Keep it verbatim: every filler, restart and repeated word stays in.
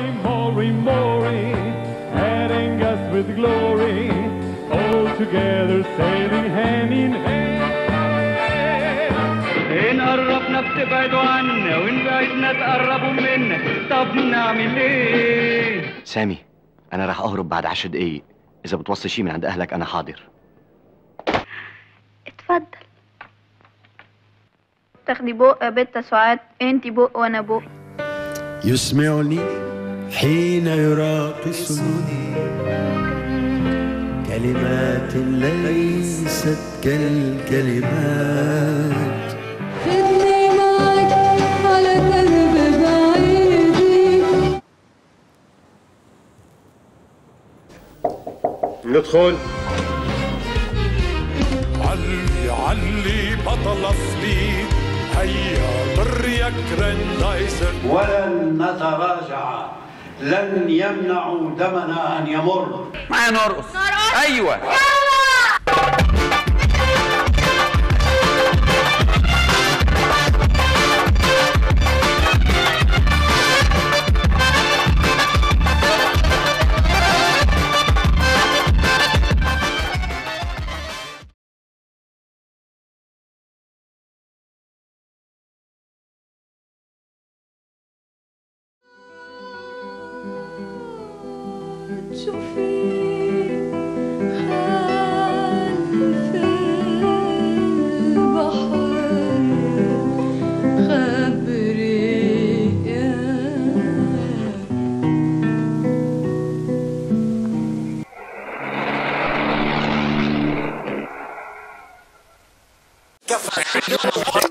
Maury, Maury, Maury, heading us with glory, all together sailing hand in hand. إن قربنا بتبعدوا عنا وإن بعدنا تقربوا منا، طب نعمل إيه؟ سامي، أنا راح أهرب بعد عشر دقايق، إذا بتوصي شي من عند أهلك أنا حاضر. اتفضل. تاخدي بق يا بت سعاد، انتي بق وانا بق. يسمعني حين يراقصني كلمات ليست كالكلمات. خدني معك على درب بعيدي. ندخل. علي علي بطل اصلي، هيا طريك رندايزر. ولن نتراجع، لن يمنعوا دمنا أن يمر. معايا نرقص. نرقص. أيوه. شوفي خلف البحر خبري كفى